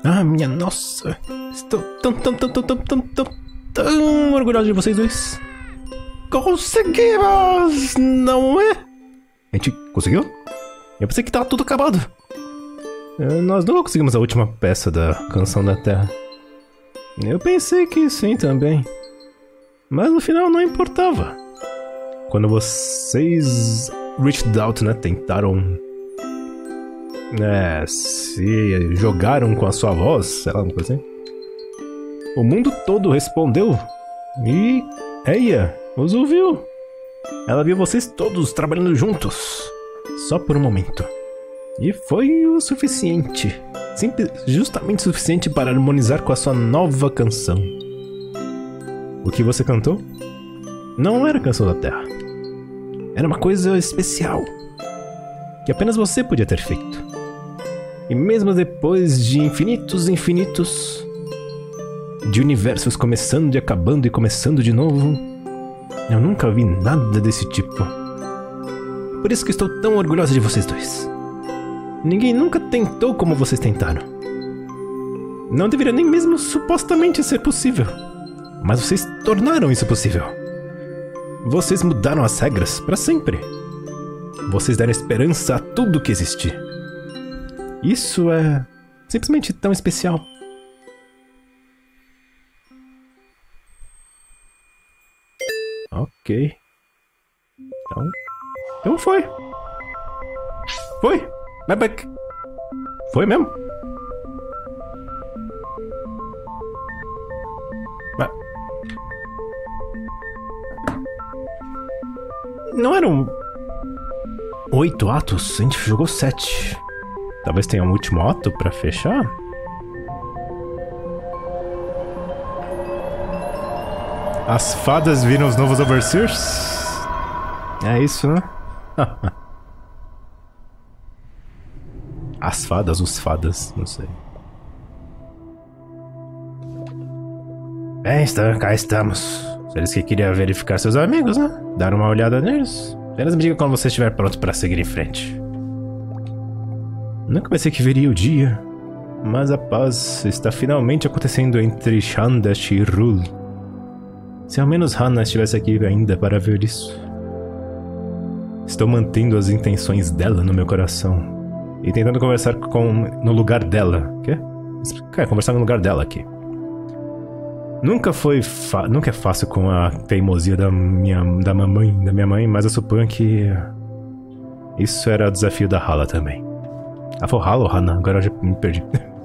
Ah, minha nossa. Estou tão orgulhoso de vocês dois. Conseguimos, não é? A gente conseguiu? Eu pensei que tava tudo acabado. Nós não conseguimos a última peça da Canção da Terra. Eu pensei que sim também. Mas no final não importava. Quando vocês reached out, né, tentaram... se jogaram com a sua voz, sei lá, uma coisa assim. O mundo todo respondeu. E Eia os ouviu. Ela viu vocês todos trabalhando juntos. Só por um momento. E foi o suficiente. Justamente o suficiente para harmonizar com a sua nova canção. O que você cantou? Não era a Canção da Terra. Era uma coisa especial. Que apenas você podia ter feito. E mesmo depois de infinitos de universos começando e acabando e começando de novo, eu nunca vi nada desse tipo. Por isso que estou tão orgulhosa de vocês dois. Ninguém nunca tentou como vocês tentaram. Não deveria nem mesmo supostamente ser possível. Mas vocês tornaram isso possível. Vocês mudaram as regras para sempre. Vocês deram esperança a tudo que existe. Isso é simplesmente tão especial. Ok. Então foi. Foi. Foi mesmo. Não eram 8 atos? A gente jogou 7. Talvez tenha um último ato pra fechar? As fadas viram os novos Overseers? É isso, né? As fadas, os fadas, não sei. Bem, cá estamos. Eles que queriam verificar seus amigos, né? Dar uma olhada neles. Apenas me diga quando você estiver pronto para seguir em frente. Nunca pensei que veria o dia, mas a paz está finalmente acontecendo entre Shandash e Rul. Se ao menos Hana estivesse aqui ainda para ver isso. Estou mantendo as intenções dela no meu coração. E tentando conversar no lugar dela. Quê? Conversar no lugar dela aqui. Nunca é fácil com a teimosia da minha mãe, mas eu suponho que isso era o desafio da Hala também. Foi Hala ou Hana? Agora eu já me perdi.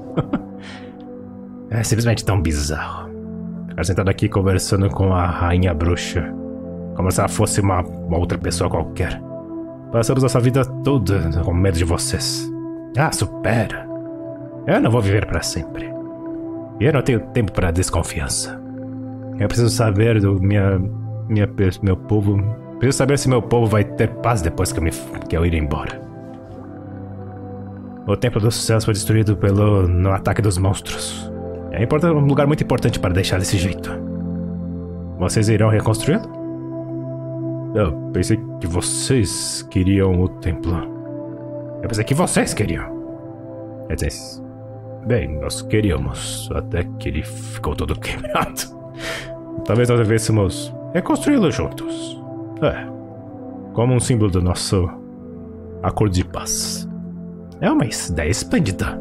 É simplesmente tão bizarro. Ficar sentado aqui conversando com a rainha bruxa, como se ela fosse uma outra pessoa qualquer. Passamos nossa vida toda com medo de vocês. Supera. Eu não vou viver para sempre. E eu não tenho tempo para desconfiança. Eu preciso saber do meu povo. Preciso saber se meu povo vai ter paz depois que eu ir embora. O Templo dos Céus foi destruído no ataque dos monstros. É um lugar muito importante para deixar desse jeito. Vocês irão reconstruí-lo? Eu pensei que vocês queriam o templo. Eu pensei que vocês queriam. Bem, nós queríamos, até que ele ficou todo quebrado. Talvez nós devêssemos reconstruí-lo juntos. Como um símbolo do nosso acordo de paz. É uma ideia esplêndida.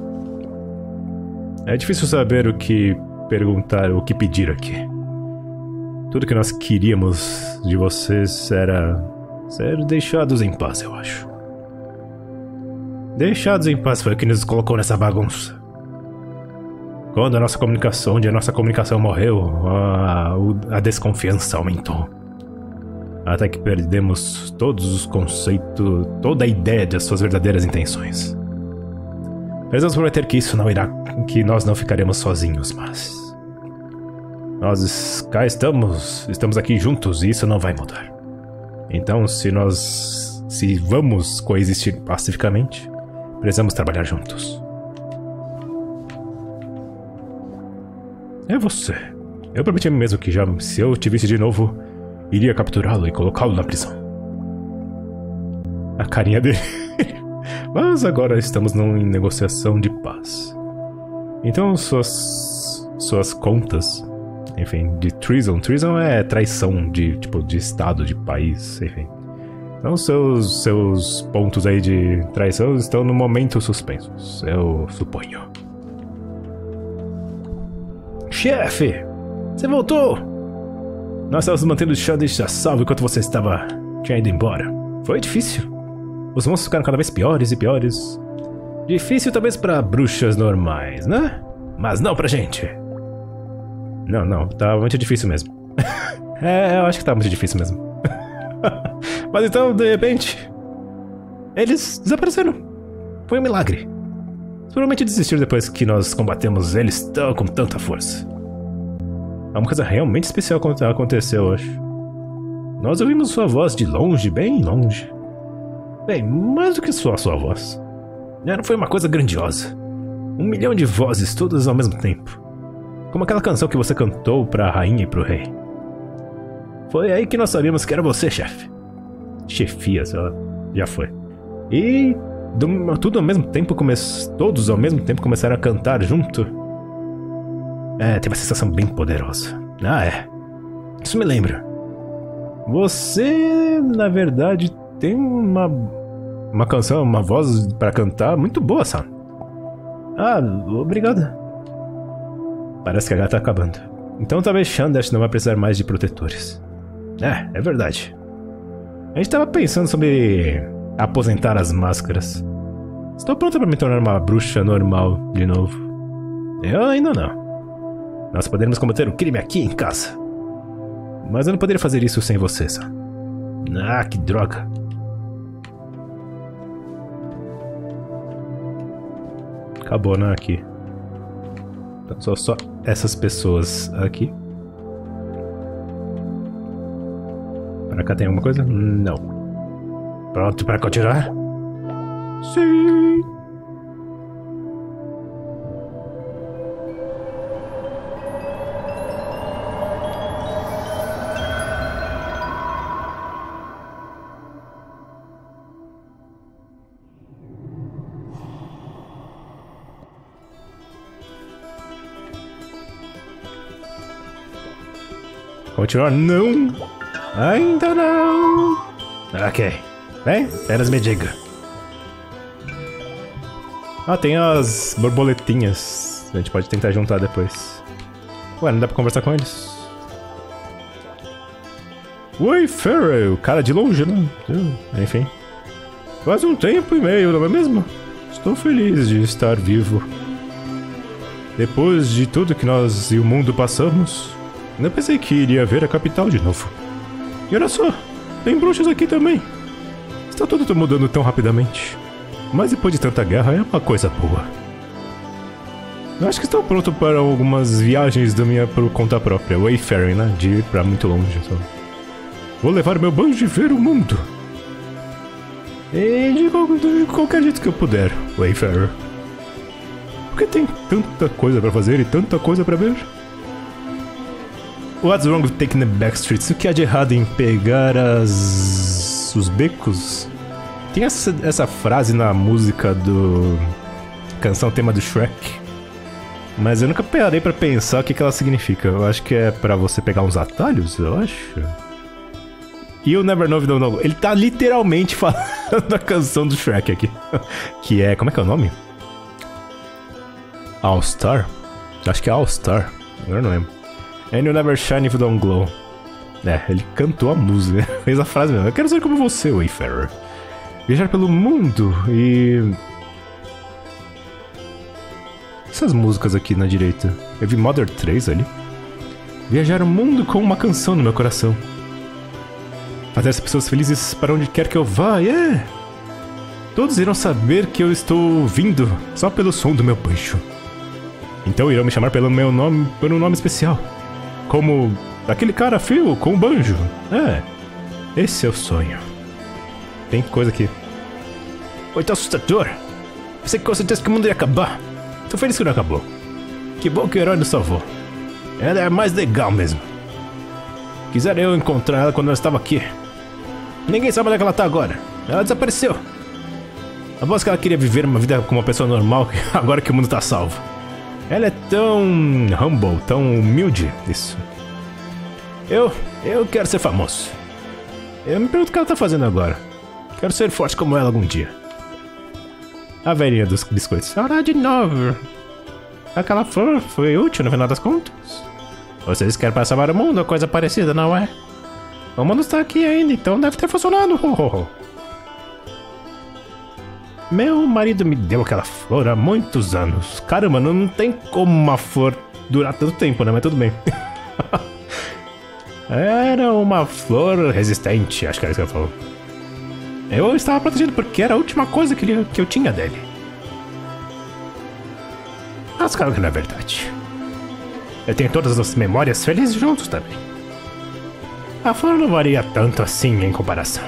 É difícil saber o que perguntar, o que pedir aqui. Tudo que nós queríamos de vocês era ser deixados em paz, eu acho. Deixados em paz foi o que nos colocou nessa bagunça. Quando a nossa comunicação morreu, a desconfiança aumentou. Até que perdemos todos os conceitos, toda a ideia das suas verdadeiras intenções. Precisamos prometer que nós não ficaremos sozinhos, mas... Nós cá estamos aqui juntos e isso não vai mudar. Então, se vamos coexistir pacificamente, precisamos trabalhar juntos. É você. Eu prometi a mim mesmo que se eu te visse de novo, iria capturá-lo e colocá-lo na prisão. A carinha dele. Mas agora estamos em negociação de paz. Então suas contas, enfim, de treason. Treason é traição de, tipo, de estado, de país, enfim. Então seus pontos aí de traição estão no momento suspensos, eu suponho. Chefe! Você voltou! Nós estávamos mantendo o Shadish a salvo enquanto você tinha ido embora. Foi difícil. Os monstros ficaram cada vez piores e piores. Difícil talvez para bruxas normais, né? Mas não pra gente. Não, tá muito difícil mesmo. Eu acho que tá muito difícil mesmo. Mas então, de repente, eles desapareceram. Foi um milagre. Provavelmente desistiram depois que nós combatemos eles com tanta força. Uma coisa realmente especial aconteceu, eu acho. Nós ouvimos sua voz de longe, bem longe. Bem, mais do que só a sua voz. Não foi uma coisa grandiosa. 1 milhão de vozes, todas ao mesmo tempo. Como aquela canção que você cantou pra rainha e pro rei. Foi aí que nós sabíamos que era você, chefe. Chefia, sei lá. Já foi. E tudo ao mesmo tempo todos ao mesmo tempo começaram a cantar junto. Teve uma sensação bem poderosa. Isso me lembra. Você, na verdade, tem uma canção, uma voz pra cantar muito boa, Sam. Obrigado. Parece que a gata tá acabando. Então talvez Shandash não vai precisar mais de protetores. É verdade. A gente tava pensando sobre aposentar as máscaras. Estou pronta pra me tornar uma bruxa normal de novo. Eu ainda não. Nós poderíamos combater o crime aqui em casa. Mas eu não poderia fazer isso sem você, Sam. Que droga. Acabou, né? Aqui. Então só essas pessoas aqui. Pra cá tem alguma coisa? Não. Pronto para continuar? Sim. Continuar? Não! Ainda não! Ok. Bem, apenas me diga. Tem as borboletinhas. A gente pode tentar juntar depois. Ué, não dá pra conversar com eles? Oi, Farrell! Cara de longe, né? Enfim. Faz um tempo e meio, não é mesmo? Estou feliz de estar vivo. Depois de tudo que nós e o mundo passamos, eu pensei que iria ver a capital de novo. E olha só, tem bruxas aqui também. Está tudo mudando tão rapidamente. Mas depois de tanta guerra é uma coisa boa. Eu acho que estou pronto para algumas viagens por conta própria. Wayfaring, né? De ir pra muito longe. Só. Vou levar meu banjo e ver o mundo. E de qualquer jeito que eu puder, Wayfarer. Porque tem tanta coisa pra fazer e tanta coisa pra ver. What's wrong with taking the back streets? O que há de errado em pegar os becos? Tem essa frase na música do... canção tema do Shrek. Mas eu nunca parei pra pensar o que ela significa. Eu acho que é pra você pegar uns atalhos, eu acho. You'll never know if you don't know. Ele tá literalmente falando a canção do Shrek aqui. Que é... como é que é o nome? All Star? Acho que é All Star. Agora não lembro. And you'll never shine if you don't glow. Ele cantou a música. Fez a frase mesmo. Eu quero ser como você, Wayfarer. Viajar pelo mundo e... essas músicas aqui na direita. Eu vi Mother 3 ali. Viajar o mundo com uma canção no meu coração. Fazer as pessoas felizes para onde quer que eu vá, Todos irão saber que eu estou vindo só pelo som do meu banjo. Então irão me chamar pelo meu nome, por um nome especial. Como aquele cara Phil com o banjo. Esse é o sonho. Tem coisa aqui. Foi tão assustador. Pensei que com certeza que o mundo ia acabar. Tô feliz que não acabou. Que bom que o herói nos salvou. Ela é mais legal mesmo. Quisera eu encontrar ela quando ela estava aqui. Ninguém sabe onde é que ela tá agora. Ela desapareceu. A voz que ela queria viver uma vida como uma pessoa normal agora que o mundo tá salvo. Ela é tão humble, tão humilde, isso. Eu quero ser famoso. Eu me pergunto o que ela tá fazendo agora. Quero ser forte como ela algum dia. A velhinha dos biscoitos. Ora de novo. Aquela flor foi útil no final das contas. Vocês querem para salvar o mundo ou coisa parecida, não é? O mundo está aqui ainda, então deve ter funcionado. Meu marido me deu aquela flor há muitos anos. Caramba, não tem como uma flor durar tanto tempo, né? Mas tudo bem. Era uma flor resistente, acho que era isso que ele falou. Eu estava protegido porque era a última coisa que eu tinha dele. Mas claro que não é verdade. Eu tenho todas as memórias felizes juntos também. A flor não varia tanto assim em comparação.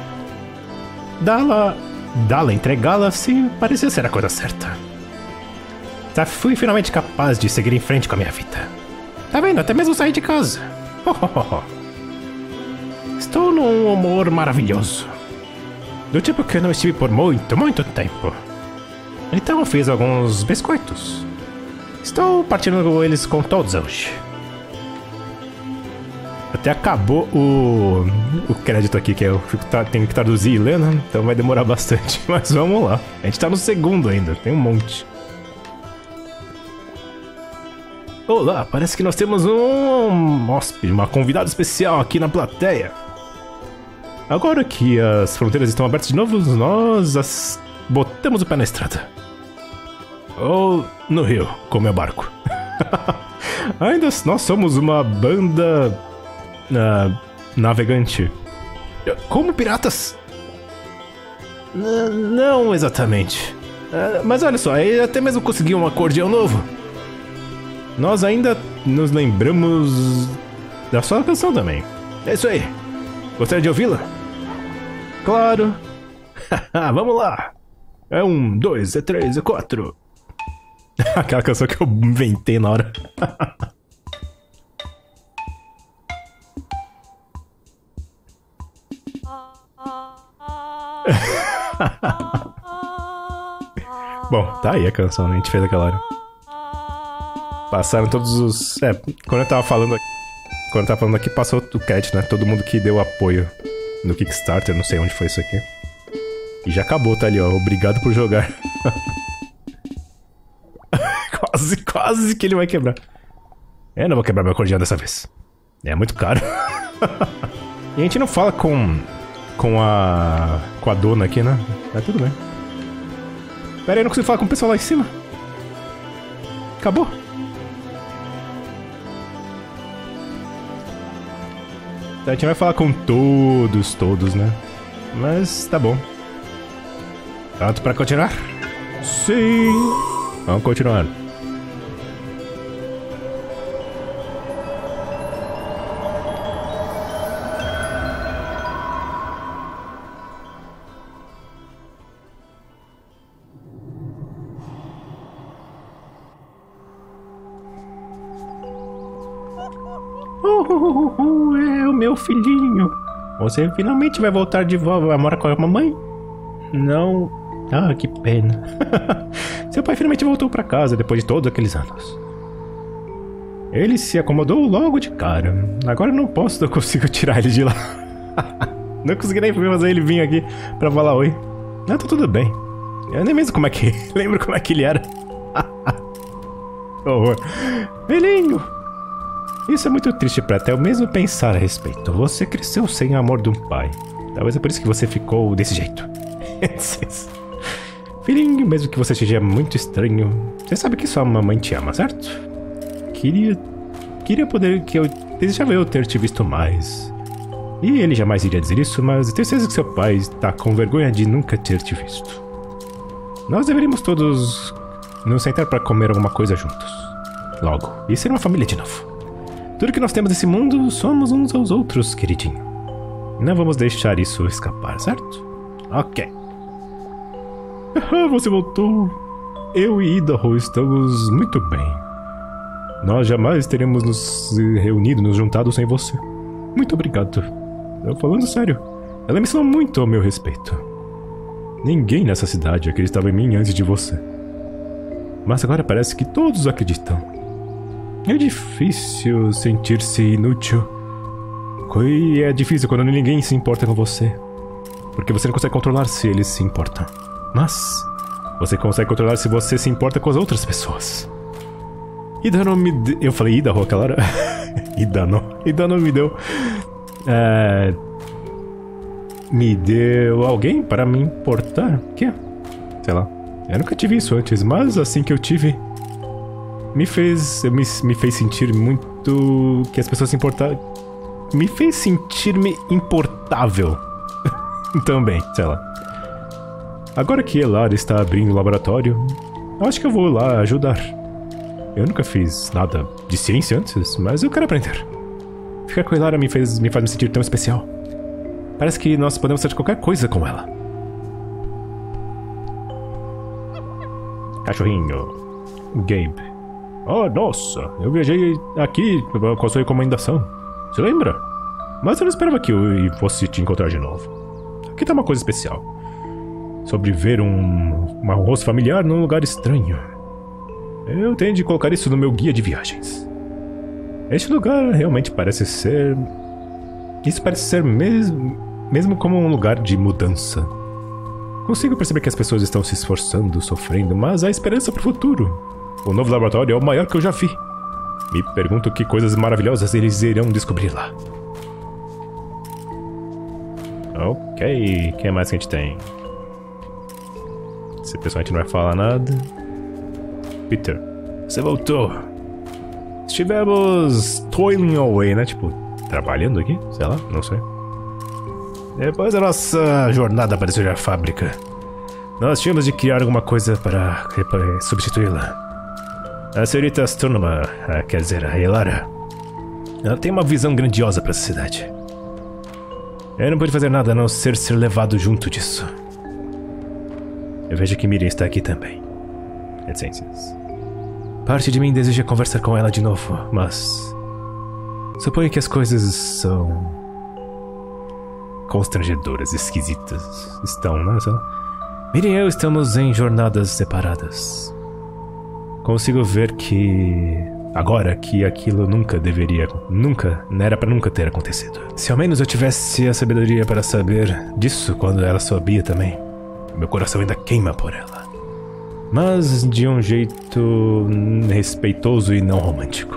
Dá-la, entregá-la se parecia ser a coisa certa. Fui finalmente capaz de seguir em frente com a minha vida. Tá vendo? Até mesmo saí de casa. Estou num humor maravilhoso. Do tipo que eu não estive por muito, muito tempo. Então eu fiz alguns biscoitos. Estou partindo eles com todos hoje. Até acabou o crédito aqui, que eu tenho que traduzir e ler, né? Então vai demorar bastante. Mas vamos lá. A gente tá no segundo ainda, tem um monte. Olá, parece que nós temos um hóspede, uma convidada especial aqui na plateia. Agora que as fronteiras estão abertas de novo, nós botamos o pé na estrada. Ou no rio, com meu barco. Ainda nós somos uma banda navegante. Como piratas? Não exatamente. Mas olha só, até mesmo consegui um acordeão novo. Nós ainda nos lembramos da sua canção também. É isso aí. Gostaria de ouvi-la? Claro. Vamos lá. É 1, 2, é 3, é 4. Aquela canção que eu inventei na hora. Bom, tá aí a canção, né? A gente fez aquela hora. Passaram todos os... quando eu tava falando aqui, passou o crédito, né? Todo mundo que deu apoio no Kickstarter, não sei onde foi isso aqui. E já acabou, tá ali, ó. Obrigado por jogar. Quase que ele vai quebrar. Eu não vou quebrar meu acordeão dessa vez. É muito caro. E a gente não fala com a dona aqui, né? Mas tudo bem. Pera aí, eu não consigo falar com o pessoal lá em cima. Acabou. A gente vai falar com todos, né? Mas tá bom. Pronto pra continuar? Sim! Vamos continuar. É o meu filhinho. Você finalmente vai voltar de volta, vai morar com a mamãe? Não. Ah, que pena. Seu pai finalmente voltou pra casa depois de todos aqueles anos. Ele se acomodou logo de cara. Agora não consigo tirar ele de lá. Não consegui nem fazer ele vir aqui pra falar oi. Não, tá tudo bem. Eu nem mesmo lembro como é que ele era. Horror. Filhinho! Isso é muito triste pra até eu mesmo pensar a respeito. Você cresceu sem o amor de um pai. Talvez é por isso que você ficou desse jeito. Filhinho, mesmo que você seja muito estranho, você sabe que sua mamãe te ama, certo? Queria poder que eu... Desejava eu ter te visto mais. E ele jamais iria dizer isso, mas eu tenho certeza que seu pai está com vergonha de nunca ter te visto. Nós deveríamos todos nos sentar para comer alguma coisa juntos. Logo, e ser uma família de novo. Tudo que nós temos nesse mundo somos uns aos outros, queridinho. Não vamos deixar isso escapar, certo? Ok. Você voltou. Eu e Idaho estamos muito bem. Nós jamais teremos nos reunido, nos juntado sem você. Muito obrigado. Eu falando sério. Ela me ensinou muito ao meu respeito. Ninguém nessa cidade acreditava em mim antes de você. Mas agora parece que todos acreditam. É difícil sentir-se inútil. E é difícil quando ninguém se importa com você. Porque você não consegue controlar se eles se importam. Mas você consegue controlar se você se importa com as outras pessoas. Idano me deu... Eu falei Idaho aquela hora? Idano me deu... Me deu alguém para me importar. Que? Sei lá. Eu nunca tive isso antes, mas assim que eu tive... Me fez sentir muito... Que as pessoas se importavam... Me fez sentir-me importável. Também, sei lá. Agora que Elara está abrindo o laboratório, acho que eu vou lá ajudar. Eu nunca fiz nada de ciência antes, mas eu quero aprender. Ficar com Elara me faz me sentir tão especial. Parece que nós podemos fazer qualquer coisa com ela. Cachorrinho. Gabe. Oh, nossa, eu viajei aqui com a sua recomendação. Você lembra? Mas eu não esperava que eu fosse te encontrar de novo. Aqui tá uma coisa especial. Sobre ver um rosto familiar num lugar estranho. Eu tenho de colocar isso no meu guia de viagens. Este lugar realmente parece ser... Isso parece ser mesmo como um lugar de mudança. Consigo perceber que as pessoas estão se esforçando, sofrendo, mas há esperança pro futuro. O novo laboratório é o maior que eu já vi. Me pergunto que coisas maravilhosas eles irão descobrir lá. Ok, o que mais que a gente tem? Esse personagem não vai falar nada. Peter, você voltou. Estivemos toiling away, né? Tipo, trabalhando aqui? Sei lá, não sei. Depois da nossa jornada para destruir a fábrica, nós tínhamos de criar alguma coisa para substituí-la. A senhorita astrônoma, quer dizer, a Elara, ela tem uma visão grandiosa para essa cidade. Eu não pude fazer nada a não ser levado junto disso. Eu vejo que Miriam está aqui também. Reticências. Parte de mim deseja conversar com ela de novo, mas... Suponho que as coisas são... constrangedoras, esquisitas. Estão, né? Miriam e eu estamos em jornadas separadas. Consigo ver que... agora que aquilo nunca era pra nunca ter acontecido. Se ao menos eu tivesse a sabedoria para saber disso quando ela sabia também. Meu coração ainda queima por ela. Mas de um jeito respeitoso e não romântico.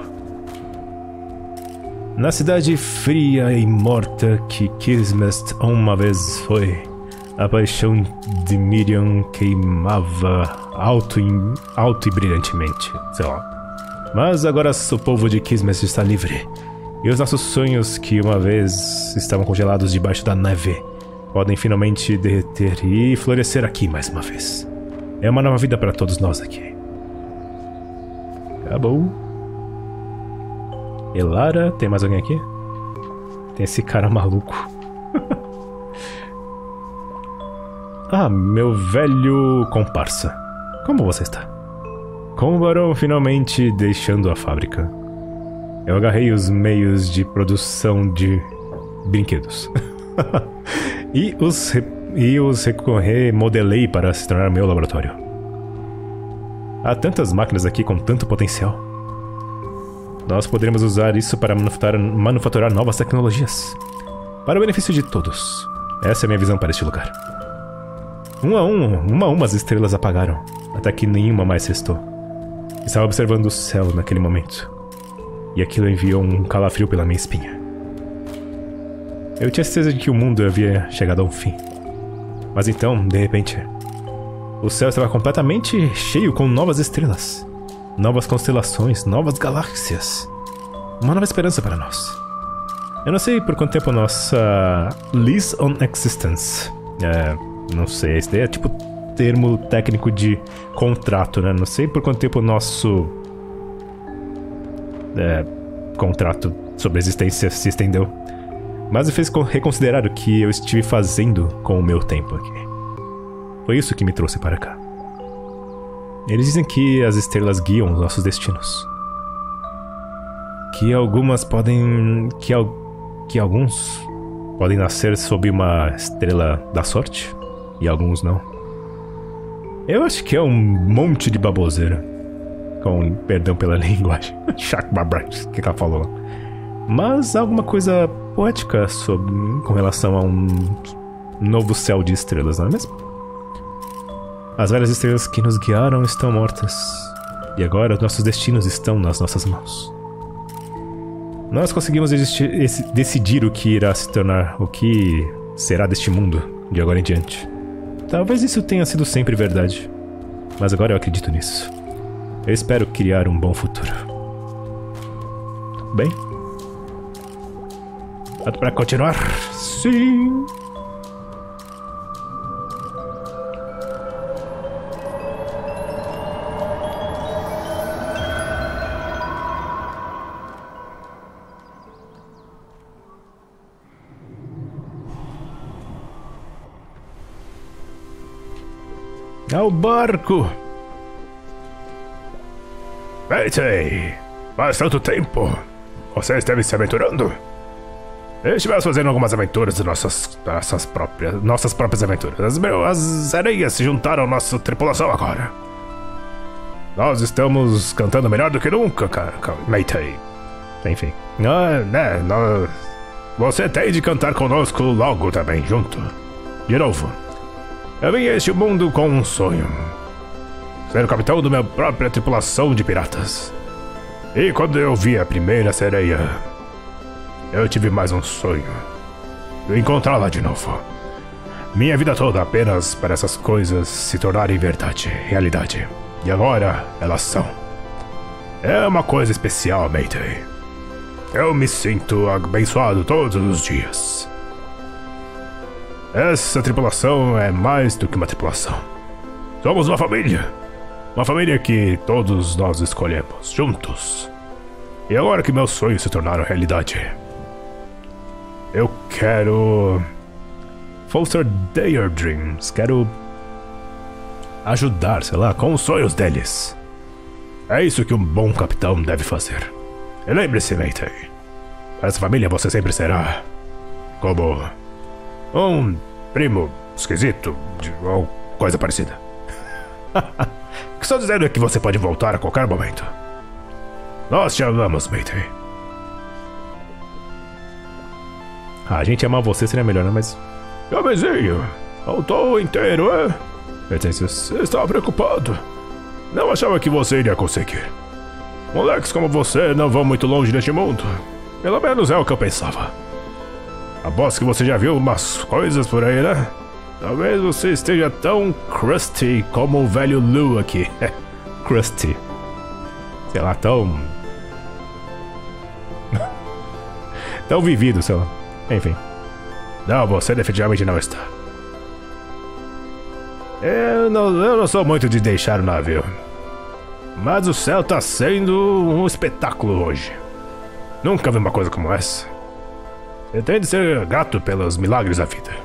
Na cidade fria e morta que Kismet uma vez foi, a paixão de Miriam queimava alto e brilhantemente, sei lá. Mas agora o povo de Kismet está livre. E os nossos sonhos que uma vez estavam congelados debaixo da neve podem finalmente derreter e florescer aqui mais uma vez. É uma nova vida para todos nós aqui. Acabou. Elara, tem mais alguém aqui? Tem esse cara maluco. Ah, meu velho comparsa. Como você está? Com o barão finalmente deixando a fábrica, eu agarrei os meios de produção de brinquedos. e os remodelei para se tornar meu laboratório. Há tantas máquinas aqui com tanto potencial. Nós poderíamos usar isso para manufaturar novas tecnologias. Para o benefício de todos. Essa é a minha visão para este lugar. Uma a uma as estrelas apagaram, até que nenhuma mais restou. Estava observando o céu naquele momento, e aquilo enviou um calafrio pela minha espinha. Eu tinha certeza de que o mundo havia chegado ao fim. Mas então, de repente, o céu estava completamente cheio com novas estrelas, novas constelações, novas galáxias. Uma nova esperança para nós. Eu não sei por quanto tempo nossa Lease on Existence, não sei, esse daí é tipo termo técnico de contrato, né? Não sei por quanto tempo o nosso contrato sobre a existência se estendeu. Mas me fez reconsiderar o que eu estive fazendo com o meu tempo aqui. Foi isso que me trouxe para cá. Eles dizem que as estrelas guiam os nossos destinos. Que algumas podem... Que alguns podem nascer sob uma estrela da sorte. E alguns não. Eu acho que é um monte de baboseira. Com perdão pela linguagem. Chakbabrat, o que ela falou? Mas alguma coisa poética com relação a um novo céu de estrelas, não é mesmo? As velhas estrelas que nos guiaram estão mortas. E agora nossos destinos estão nas nossas mãos. Nós conseguimos decidir o que irá se tornar, o que será deste mundo de agora em diante. Talvez isso tenha sido sempre verdade, mas agora eu acredito nisso. Eu espero criar um bom futuro. Bem? Pronto para continuar? Sim! Ao barco! Mayday! Faz tanto tempo! Você esteve se aventurando? Estivemos fazendo algumas aventuras de nossas próprias aventuras. As sereias se juntaram à nossa tripulação agora. Nós estamos cantando melhor do que nunca, cara. Mayday. Enfim. Você tem de cantar conosco logo também, junto. De novo. Eu vim a este mundo com um sonho. Ser o capitão da minha própria tripulação de piratas. E quando eu vi a primeira sereia, eu tive mais um sonho. Encontrá-la de novo. Minha vida toda apenas para essas coisas se tornarem verdade, realidade. E agora elas são. É uma coisa especial, Mayday. Eu me sinto abençoado todos os dias. Essa tripulação é mais do que uma tripulação. Somos uma família. Uma família que todos nós escolhemos, juntos. E agora que meus sonhos se tornaram realidade, eu quero foster their dreams. Quero ajudar, sei lá, com os sonhos deles. É isso que um bom capitão deve fazer. E lembre-se, Mayday. Para essa família você sempre será como um primo esquisito ou coisa parecida. O que estou dizendo é que você pode voltar a qualquer momento. Nós te amamos, Mayday. A gente amar você seria melhor, né? Mas... Jovenzinho, voltou inteiro, é? Você estava preocupado. Não achava que você iria conseguir. Moleques como você não vão muito longe neste mundo. Pelo menos é o que eu pensava. Aposto que você já viu umas coisas por aí, né? Talvez você esteja tão crusty como o velho Lou aqui. Crusty. Sei lá, tão... tão vivido, sei lá. Enfim. Não, você definitivamente não está. Eu não sou muito de deixar o navio. Mas o céu tá sendo um espetáculo hoje. Nunca vi uma coisa como essa. Você tem de ser grato pelos milagres da vida.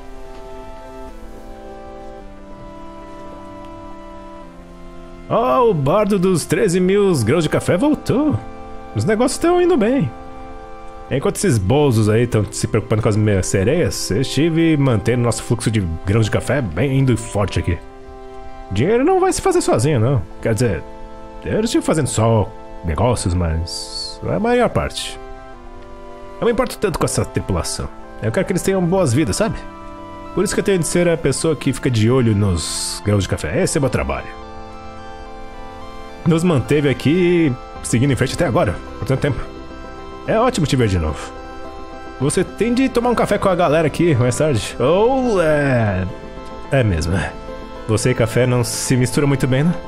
Oh, o bardo dos 13.000 grãos de café voltou. Os negócios estão indo bem. Enquanto esses bozos aí estão se preocupando com as minhas sereias, eu estive mantendo nosso fluxo de grãos de café bem indo forte aqui. Dinheiro não vai se fazer sozinho, não. Quer dizer, eu estive fazendo só negócios, mas é a maior parte. Eu me importo tanto com essa tripulação. Eu quero que eles tenham boas vidas, sabe? Por isso que eu tenho de ser a pessoa que fica de olho nos grãos de café. Esse é o meu trabalho. Nos manteve aqui seguindo em frente até agora, por tanto tempo. É ótimo te ver de novo. Você tem de tomar um café com a galera aqui mais tarde. Ou é mesmo, é. Você e café não se misturam muito bem, né?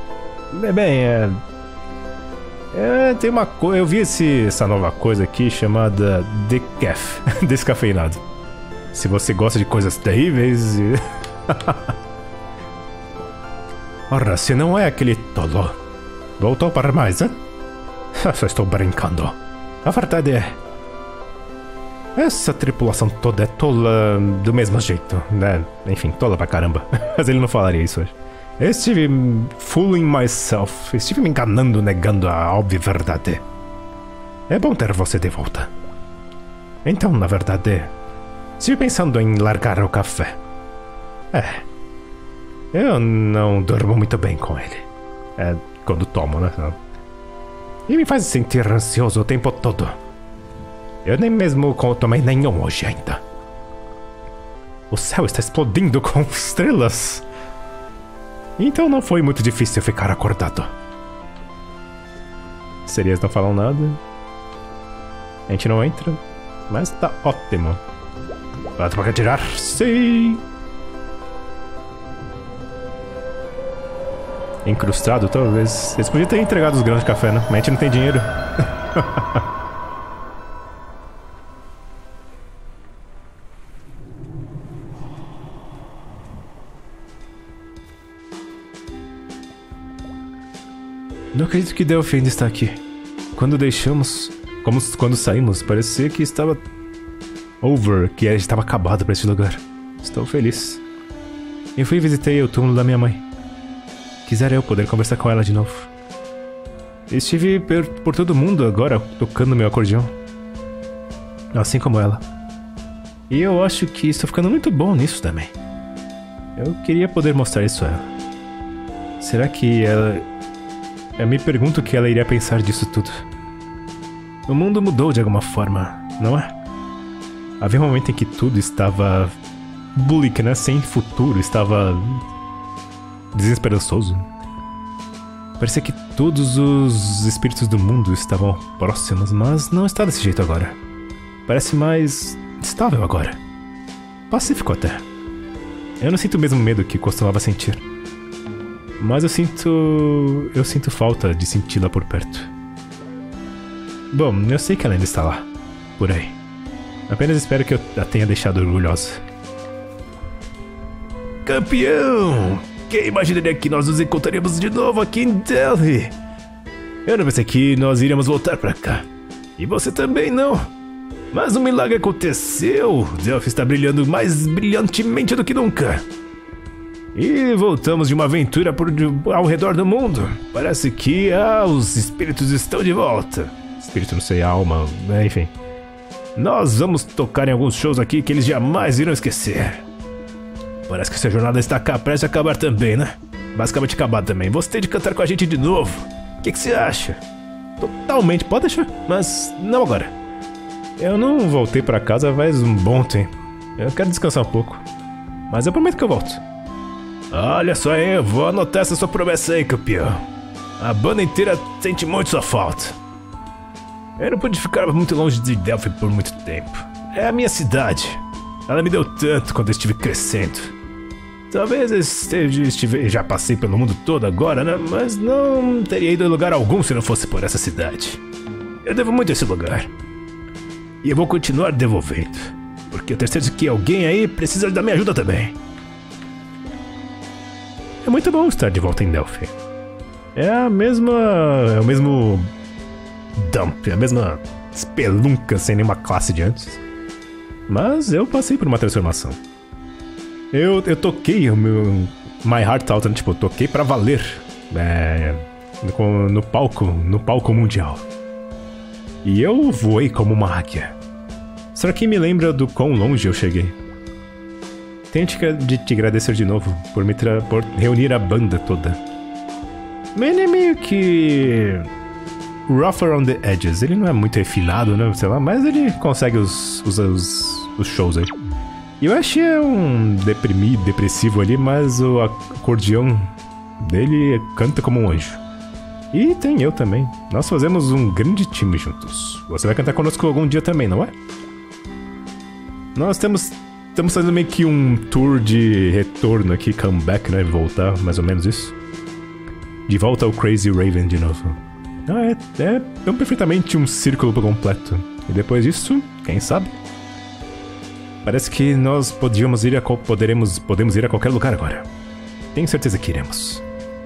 Tem uma coisa... Eu vi essa nova coisa aqui chamada Decaf. Descafeinado. Se você gosta de coisas terríveis... Ora, se não é aquele tolo. Voltou para mais, hein? Só estou brincando. A verdade é... essa tripulação toda é tola do mesmo jeito, né? Enfim, tola pra caramba. Mas ele não falaria isso hoje. Eu estive fooling myself. Estive me enganando, negando a óbvia verdade. É bom ter você de volta. Então, na verdade, estive pensando em largar o café. Eu não durmo muito bem com ele. Quando tomo, né? E me faz sentir ansioso o tempo todo. Eu nem mesmo tomei nenhum hoje ainda. O céu está explodindo com estrelas. Então não foi muito difícil ficar acordado. Serias não falam nada. A gente não entra. Mas tá ótimo. Pode para retirar. Sim. Incrustado, talvez. Eles podiam ter entregado os grãos de café, né? Mas a gente não tem dinheiro. Não acredito que Delphi ainda está aqui. Quando deixamos... Quando saímos, parecia que estava... que estava acabado para esse lugar. Estou feliz. Eu fui e visitei o túmulo da minha mãe. Quisera eu poder conversar com ela de novo. Estive por todo mundo agora, tocando meu acordeão. Assim como ela. E eu acho que estou ficando muito bom nisso também. Eu queria poder mostrar isso a ela. Será que ela... Eu me pergunto o que ela iria pensar disso tudo. O mundo mudou de alguma forma, não é? Havia um momento em que tudo estava... Bullying, né? Sem futuro, estava... desesperançoso. Parecia que todos os espíritos do mundo estavam próximos, mas não está desse jeito agora. Parece mais... estável agora. Pacífico até. Eu não sinto o mesmo medo que costumava sentir. Mas eu sinto falta de senti-la por perto. Bom, eu sei que ela ainda está lá. Por aí. Apenas espero que eu a tenha deixado orgulhosa. Campeão! Quem imaginaria que nós nos encontraríamos de novo aqui em Delphi? Eu não pensei que nós iríamos voltar pra cá. E você também não. Mas um milagre aconteceu. Delphi está brilhando mais brilhantemente do que nunca. E voltamos de uma aventura ao redor do mundo. Parece que os espíritos estão de volta. Espírito, não sei, alma, enfim. Nós vamos tocar em alguns shows aqui que eles jamais irão esquecer. Parece que essa jornada está prestes a acabar também, né? Basicamente acabar também. Você tem de cantar com a gente de novo. O que você acha? Totalmente, pode deixar, mas não agora. Eu não voltei pra casa faz um bom tempo. Eu quero descansar um pouco. Mas eu prometo que eu volto. Olha só, eu vou anotar essa sua promessa aí, campeão. A banda inteira sente muito sua falta. Eu não pude ficar muito longe de Delphi por muito tempo. É a minha cidade. Ela me deu tanto quando eu estive crescendo. Talvez já passei pelo mundo todo agora, né? Mas não teria ido a lugar algum se não fosse por essa cidade. Eu devo muito a esse lugar. E eu vou continuar devolvendo. Porque eu tenho certeza que alguém aí precisa da minha ajuda também. É muito bom estar de volta em Delphi. É o mesmo dump, a mesma espelunca sem nenhuma classe de antes. Mas eu passei por uma transformação. Eu toquei o meu My Heart Out, tipo, toquei pra valer. No palco mundial. E eu voei como uma águia. Só que me lembra do quão longe eu cheguei. Tenho de te agradecer de novo por reunir a banda toda. Ele é meio que... rough around the edges. Ele não é muito refinado, né? Sei lá, mas ele consegue os shows aí. E eu achei um depressivo ali, mas o acordeão dele canta como um anjo. E tem eu também. Nós fazemos um grande time juntos. Você vai cantar conosco algum dia também, não é? Nós estamos fazendo meio que um tour de retorno aqui, comeback, né? Voltar, mais ou menos isso. De volta ao Crazy Raven de novo. É tão perfeitamente um círculo completo. E depois disso, quem sabe? Parece que nós podemos ir a qualquer lugar agora. Tenho certeza que iremos.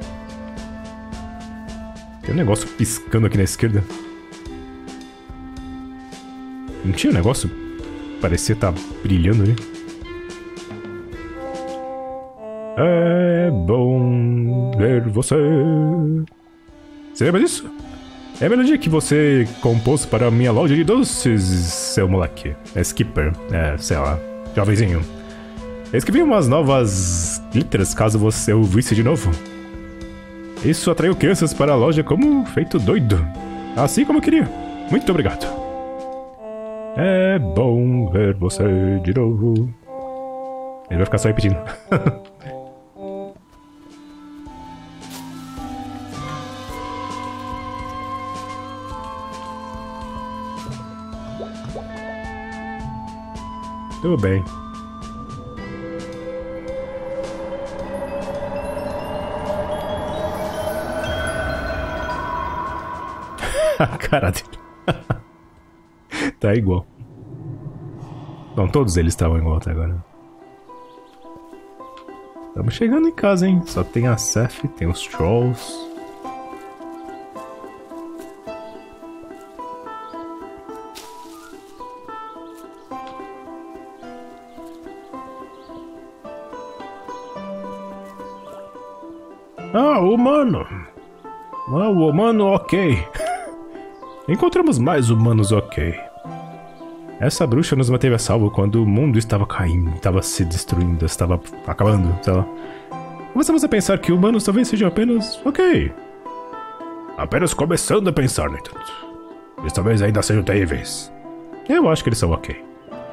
Tem um negócio piscando aqui na esquerda. Não tinha um negócio? Parecia estar brilhando ali. É bom ver você. Você lembra disso? É a melodia que você compôs para a minha loja de doces, seu moleque. É Skipper, sei lá, jovenzinho. Eu escrevi umas novas letras caso você ouvisse de novo. Isso atraiu crianças para a loja como feito doido. Assim como eu queria. Muito obrigado. É bom ver você de novo. Ele vai ficar só repetindo. Tudo bem. A cara dele. Tá igual. Bom, todos eles estavam igual até agora. Estamos chegando em casa, hein? Só tem a Seth, tem os Trolls. Ah, humano. Ah, o humano ok. Encontramos mais humanos ok. Essa bruxa nos manteve a salvo quando o mundo estava caindo, estava se destruindo, estava acabando, sei lá. Começamos a pensar que humanos talvez sejam apenas ok. Apenas começando a pensar, no entanto. Eles talvez ainda sejam terríveis. Eu acho que eles são ok.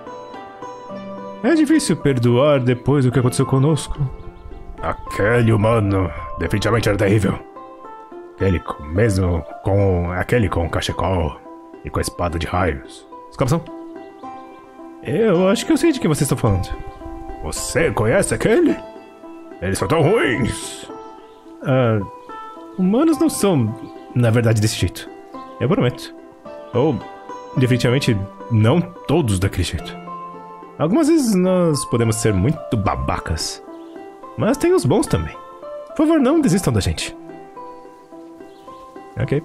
É difícil perdoar depois do que aconteceu conosco. Aquele humano definitivamente era terrível. Aquele com cachecol e com a espada de raios. Exclamação. Eu acho que eu sei de quem vocês estão falando. Você conhece aquele? Eles são tão ruins. Humanos não são, na verdade, desse jeito. Eu prometo. Ou, definitivamente, não todos daquele jeito. Algumas vezes nós podemos ser muito babacas. Mas tem os bons também. Por favor, não desistam da gente. Ok.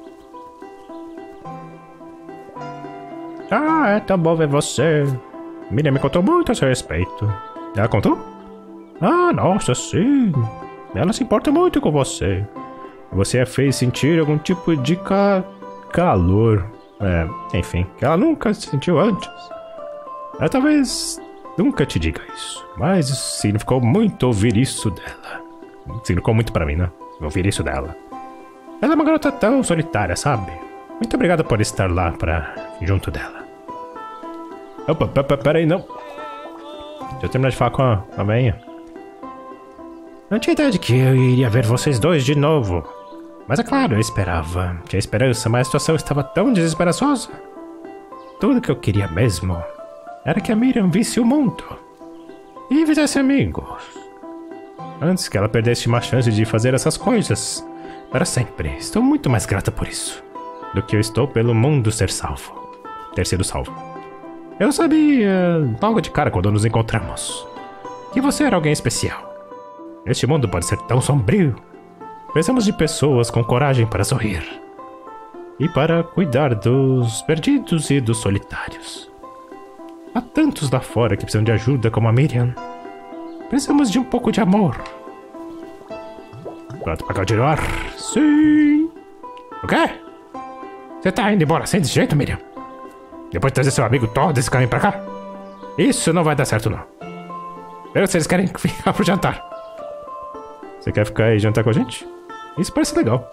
Ah, é tão bom ver você. Miriam me contou muito a seu respeito. Ela contou? Ah, nossa, sim. Ela se importa muito com você. Você a fez sentir algum tipo de calor. Enfim, que ela nunca sentiu antes. Ela talvez nunca te diga isso. Mas significou muito ouvir isso dela. Significou muito pra mim, né? Ouvir isso dela. Ela é uma garota tão solitária, sabe? Muito obrigado por estar lá junto dela. Opa, peraí, não. Deixa eu terminar de falar com a velhinha. Não tinha ideia de que eu iria ver vocês dois de novo. Mas é claro, eu esperava. Tinha esperança, mas a situação estava tão desesperançosa. Tudo que eu queria mesmo era que a Miriam visse o mundo. E fizesse amigos. Antes que ela perdesse uma chance de fazer essas coisas. Para sempre. Estou muito mais grata por isso. Do que eu estou pelo mundo ser salvo. Ter sido salvo. Eu sabia, logo de cara quando nos encontramos, que você era alguém especial. Este mundo pode ser tão sombrio. Precisamos de pessoas com coragem para sorrir. E para cuidar dos perdidos e dos solitários. Há tantos lá fora que precisam de ajuda como a Miriam. Precisamos de um pouco de amor. Pronto para continuar? Sim. O quê? Você tá indo embora assim desse jeito, Miriam? Depois de trazer seu amigo todo esse caminho pra cá? Isso não vai dar certo, não. Pergunta se eles querem ficar pro jantar. Você quer ficar e jantar com a gente? Isso parece legal.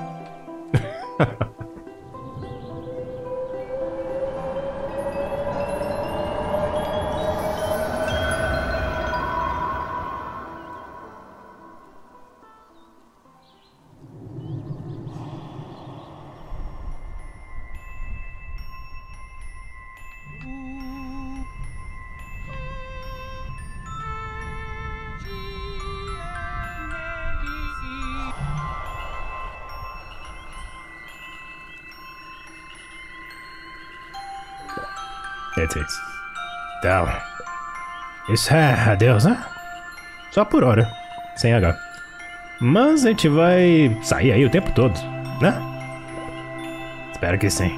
Então, isso é adeus, né? Só por hora, sem H. Mas a gente vai sair aí o tempo todo, né? Espero que sim.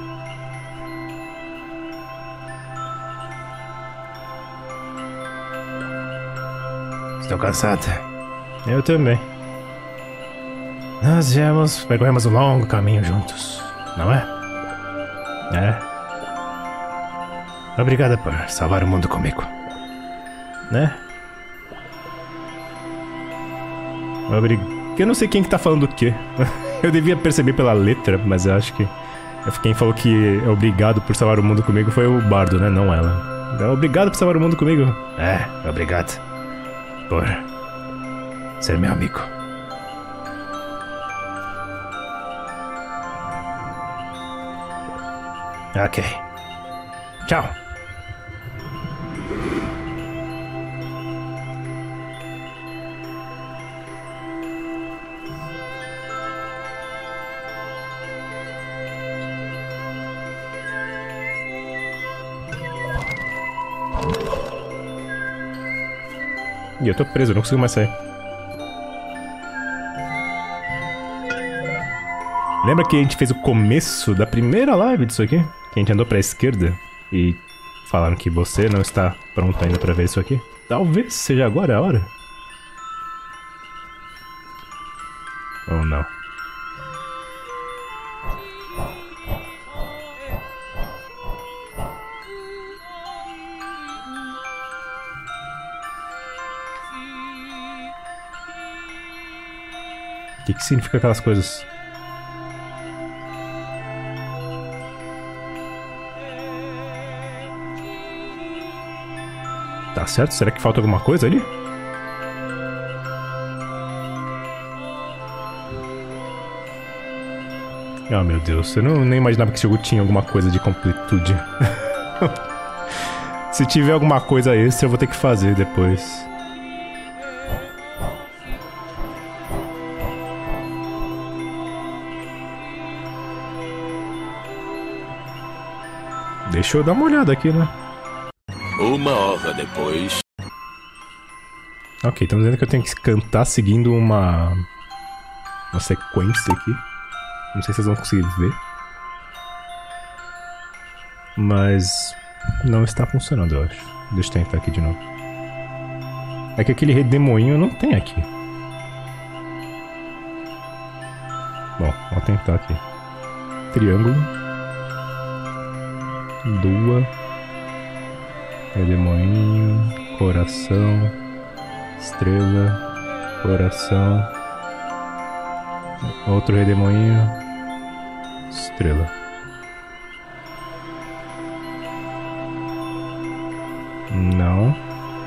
Estou cansada. Eu também. Nós percorremos um longo caminho juntos, não é? É. Obrigada por salvar o mundo comigo. Né? Eu não sei quem que tá falando o quê. Eu devia perceber pela letra, mas eu acho que Quem falou que é obrigado por salvar o mundo comigo foi o Bardo, né? Não ela. Então, obrigado por salvar o mundo comigo. Obrigado. Por ser meu amigo. Ok. Tchau. E eu tô preso, eu não consigo mais sair. Lembra que a gente fez o começo da primeira live disso aqui? Que a gente andou pra esquerda e falaram que você não está pronto ainda pra ver isso aqui? Talvez seja agora a hora. Ou não? O que significa aquelas coisas? Tá certo? Será que falta alguma coisa ali? Ah, meu Deus. Eu nem imaginava que esse jogo tinha alguma coisa de completude. Se tiver alguma coisa extra, eu vou ter que fazer depois. Deixa eu dar uma olhada aqui, né? 1 hora depois. Ok, estão dizendo que eu tenho que cantar seguindo uma sequência aqui. Não sei se vocês vão conseguir ver. Mas não está funcionando, eu acho. Deixa eu tentar aqui de novo. É que aquele redemoinho não tem aqui. Bom, vou tentar aqui. Triângulo. Lua. Redemoinho. Coração. Estrela. Coração. Outro redemoinho. Estrela. Não.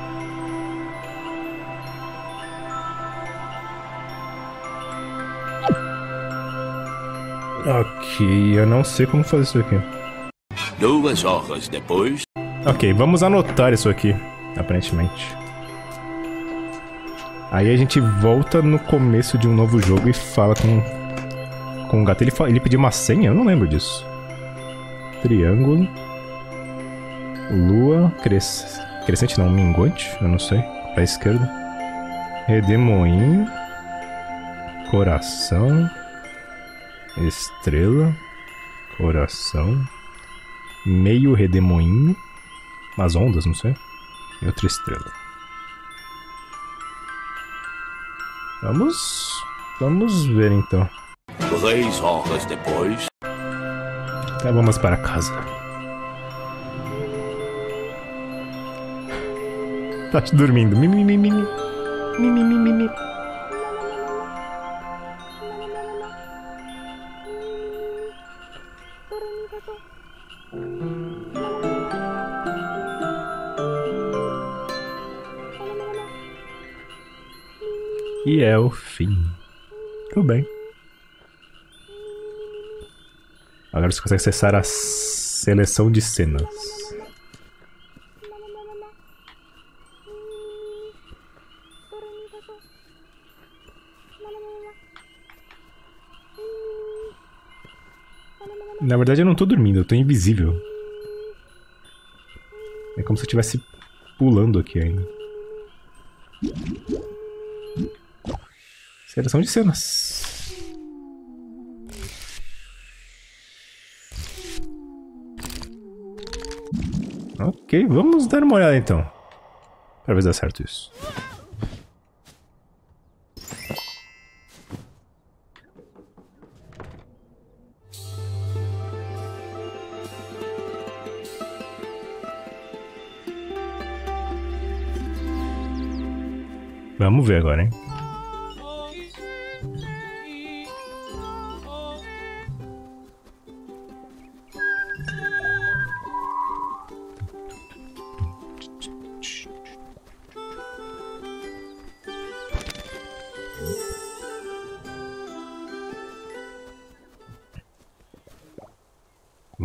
Ok, eu não sei como fazer isso aqui. 2 horas depois. Ok, vamos anotar isso aqui, aparentemente. Aí a gente volta no começo de um novo jogo e fala com o gato. Ele pediu uma senha? Eu não lembro disso. Triângulo. Lua. Crescente não, minguante. Eu não sei. Pra esquerda. Redemoinho. Coração. Estrela. Coração. Meio redemoinho. As ondas, não sei. E outra estrela. Vamos ver então. 3 horas depois. Tá, vamos para casa. Tá dormindo. Mimimi. Mimimi. E é o fim. Tudo bem. Agora você consegue acessar a seleção de cenas. Na verdade eu não tô dormindo, eu tô invisível. É como se eu estivesse pulando aqui ainda. Seleção de cenas. Ok, vamos dar uma olhada então. Pra ver se dá certo isso. Vamos ver agora, hein?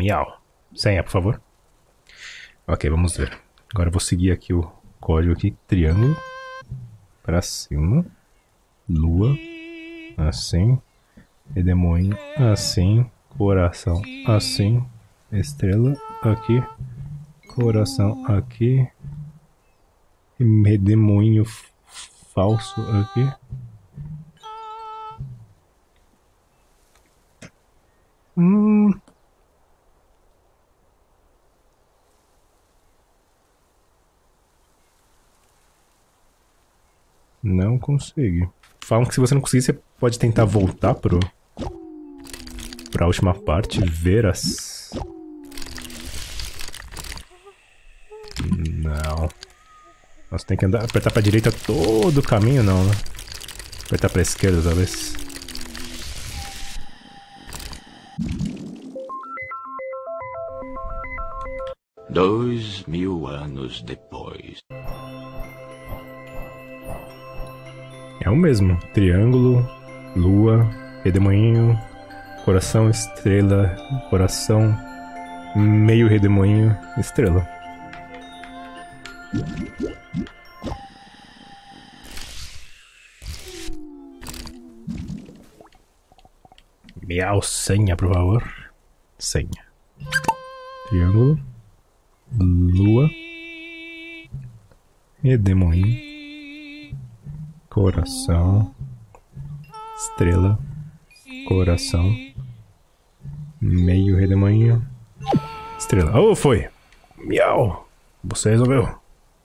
Miau. Senha, por favor. Ok, vamos ver. Agora eu vou seguir aqui o código aqui. Triângulo. Pra cima. Lua. Assim. Redemoinho. Assim. Coração. Assim. Estrela. Aqui. Coração. Aqui. Redemoinho falso. Aqui. Não consegui. Falam que se você não conseguir, você pode tentar voltar pra última parte, ver as... Não. Nossa, tem que andar, apertar pra direita todo o caminho, não, né? Apertar pra esquerda, talvez. Dois mil anos depois. É o mesmo. Triângulo, lua, redemoinho, coração, estrela, coração, meio redemoinho, estrela. Miau, senha, por favor. Senha. Triângulo, lua, redemoinho, coração, estrela, coração, meio redemoinho, estrela. Oh, foi! Miau! Você resolveu.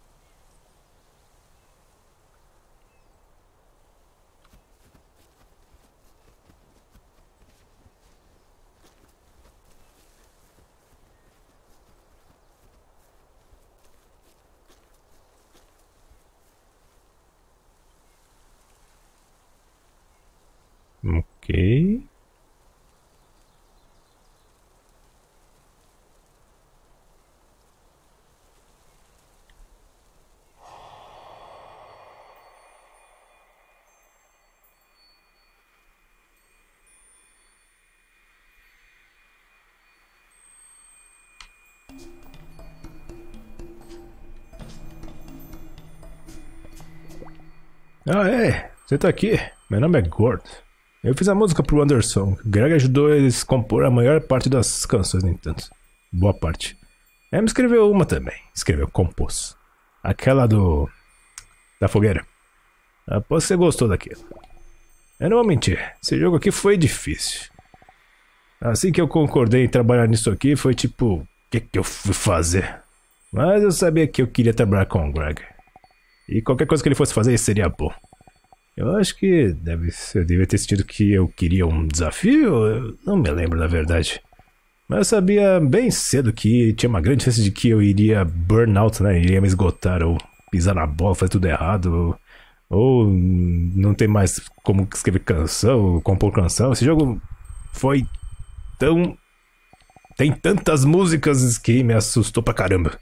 Ok. Ah, é. Você tá aqui. Meu nome é Gord. Eu fiz a música pro Anderson. Greg ajudou eles a compor a maior parte das canções, no entanto. Boa parte. Em escreveu uma também. Escreveu, compôs. Aquela da fogueira. Aposto que você gostou daquilo. Eu não vou mentir. Esse jogo aqui foi difícil. Assim que eu concordei em trabalhar nisso aqui, foi tipo... O que eu fui fazer? Mas eu sabia que eu queria trabalhar com o Greg. E qualquer coisa que ele fosse fazer seria bom. Eu acho que devia ter sentido que eu queria um desafio, eu não me lembro da verdade. Mas eu sabia bem cedo que tinha uma grande chance de que eu iria burn out, né? Iria me esgotar, ou pisar na bola, fazer tudo errado, ou não ter mais como escrever canção, ou compor canção. Esse jogo foi tão... Tem tantas músicas que me assustou pra caramba.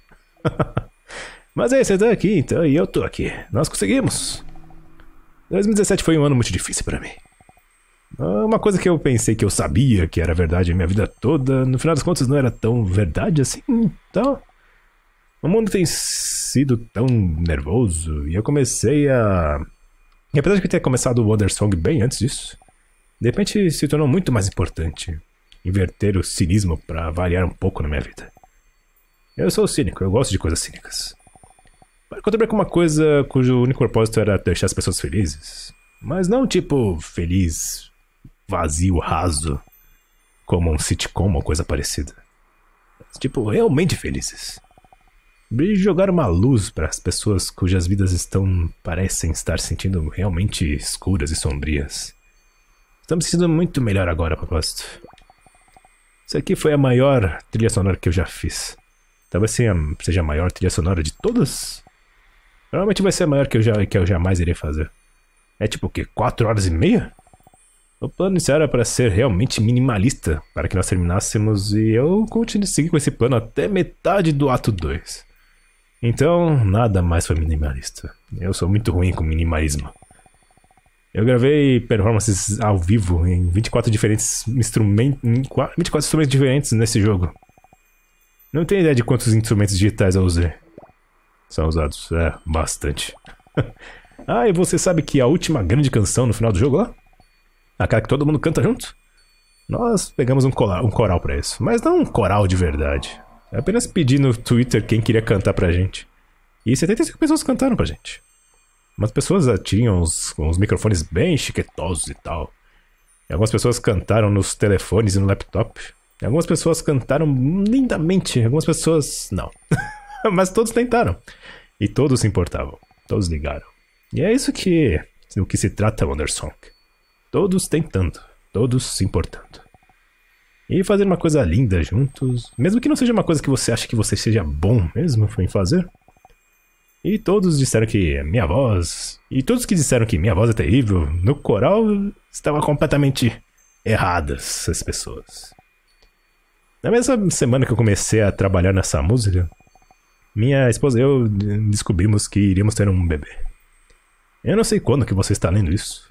Mas aí, você tá aqui então, e eu tô aqui. Nós conseguimos. 2017 foi um ano muito difícil pra mim. Uma coisa que eu pensei que eu sabia que era verdade a minha vida toda, no final das contas não era tão verdade assim. Então, o mundo tem sido tão nervoso e eu comecei a... E apesar de eu ter começado o Wandersong bem antes disso, de repente se tornou muito mais importante inverter o cinismo pra variar um pouco na minha vida. Eu sou cínico, eu gosto de coisas cínicas. Encontrei com uma coisa cujo único propósito era deixar as pessoas felizes. Mas não tipo feliz, vazio, raso, como um sitcom ou coisa parecida. Tipo, realmente felizes. Jogar uma luz para as pessoas cujas vidas parecem estar sentindo realmente escuras e sombrias. Estamos me sentindo muito melhor agora, a propósito. Isso aqui foi a maior trilha sonora que eu já fiz. Talvez seja a maior trilha sonora de todas. Provavelmente vai ser a maior que eu jamais irei fazer. É tipo o quê? 4 horas e meia? O plano inicial era para ser realmente minimalista, para que nós terminássemos, e eu continuei a seguir com esse plano até metade do ato 2. Então, nada mais foi minimalista. Eu sou muito ruim com minimalismo. Eu gravei performances ao vivo em 24 instrumentos diferentes nesse jogo. Não tenho ideia de quantos instrumentos digitais eu usei. São usados, bastante. Ah, e você sabe que a última grande canção no final do jogo lá? Aquela que todo mundo canta junto? Nós pegamos um coral pra isso. Mas não um coral de verdade. É apenas pedir no Twitter quem queria cantar pra gente. E 75 pessoas cantaram pra gente. Umas pessoas tinham uns microfones bem chiquetosos e tal. E algumas pessoas cantaram nos telefones e no laptop. E algumas pessoas cantaram lindamente. Algumas pessoas não. Mas todos tentaram. E todos se importavam. Todos ligaram. E é isso o que se trata Wandersong. Todos tentando. Todos se importando. E fazer uma coisa linda juntos. Mesmo que não seja uma coisa que você acha que você seja bom mesmo em fazer. E todos disseram que minha voz... E todos que disseram que minha voz é terrível, no coral estavam completamente erradas as pessoas. Na mesma semana que eu comecei a trabalhar nessa música, minha esposa e eu descobrimos que iríamos ter um bebê. Eu não sei quando que você está lendo isso.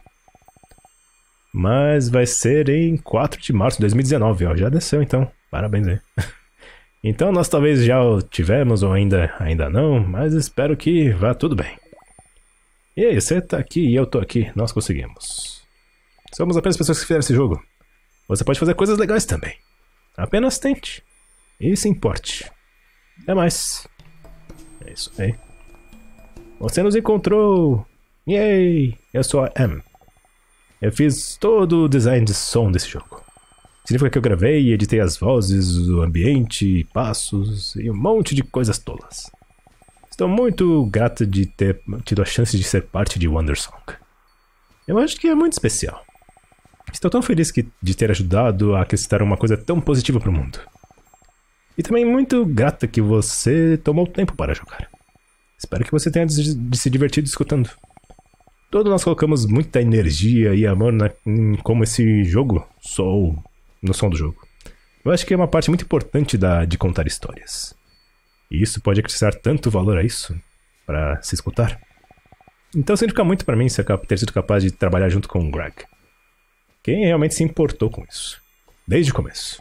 Mas vai ser em 4 de março de 2019, ó. Já desceu então. Parabéns aí. Então nós talvez já o tivemos ou ainda não, mas espero que vá tudo bem. E aí, você tá aqui e eu tô aqui, nós conseguimos. Somos apenas pessoas que fizeram esse jogo. Você pode fazer coisas legais também. Apenas tente. E se importe. Até mais. É isso aí. Você nos encontrou. Yay! Eu sou a M. Eu fiz todo o design de som desse jogo. Significa que eu gravei e editei as vozes, o ambiente, passos e um monte de coisas tolas. Estou muito grato de ter tido a chance de ser parte de Wandersong. Eu acho que é muito especial. Estou tão feliz de ter ajudado a acrescentar uma coisa tão positiva para o mundo. E também muito grata que você tomou tempo para jogar. Espero que você tenha se divertido escutando. Todos nós colocamos muita energia e amor em como esse jogo soou no som do jogo. Eu acho que é uma parte muito importante de contar histórias. E isso pode acrescentar tanto valor a isso, para se escutar. Então significa muito para mim ter sido capaz de trabalhar junto com o Greg. Quem realmente se importou com isso. Desde o começo.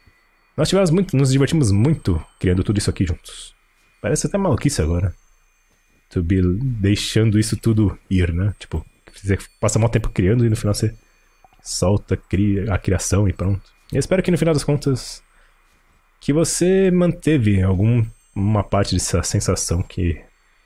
Nos divertimos muito criando tudo isso aqui juntos. Parece até maluquice agora. Deixando isso tudo ir, né? Tipo, você passa muito tempo criando e no final você solta a criação e pronto. Eu espero que no final das contas que você manteve uma parte dessa sensação que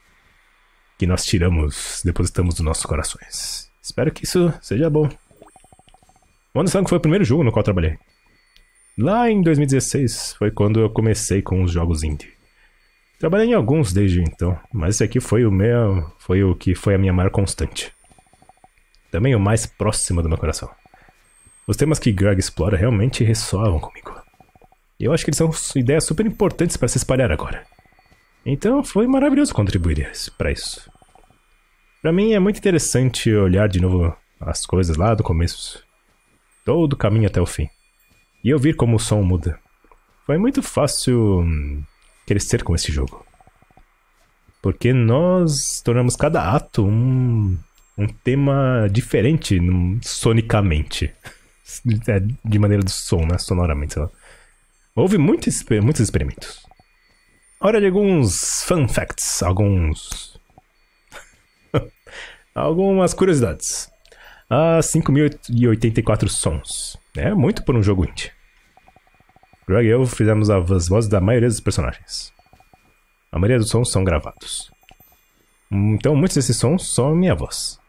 nós depositamos nos nossos corações. Espero que isso seja bom. Wandersong foi o primeiro jogo no qual trabalhei. Lá em 2016 foi quando eu comecei com os jogos indie. Trabalhei em alguns desde então, mas esse aqui foi o que foi a minha maior constante. Também o mais próximo do meu coração. Os temas que Greg explora realmente ressoavam comigo. E eu acho que eles são ideias super importantes para se espalhar agora. Então foi maravilhoso contribuir para isso. Para mim é muito interessante olhar de novo as coisas lá do começo. Todo o caminho até o fim. E ouvir como o som muda. Foi muito fácil crescer com esse jogo. Porque nós tornamos cada ato um tema diferente sonicamente. De maneira do som, né? Sonoramente, sei lá. Houve muitos experimentos. Hora de alguns fun facts. Algumas curiosidades. Há 5.084 sons. É muito por um jogo indie. Greg e eu fizemos as vozes da maioria dos personagens. A maioria dos sons são gravados. Então muitos desses sons são a minha voz.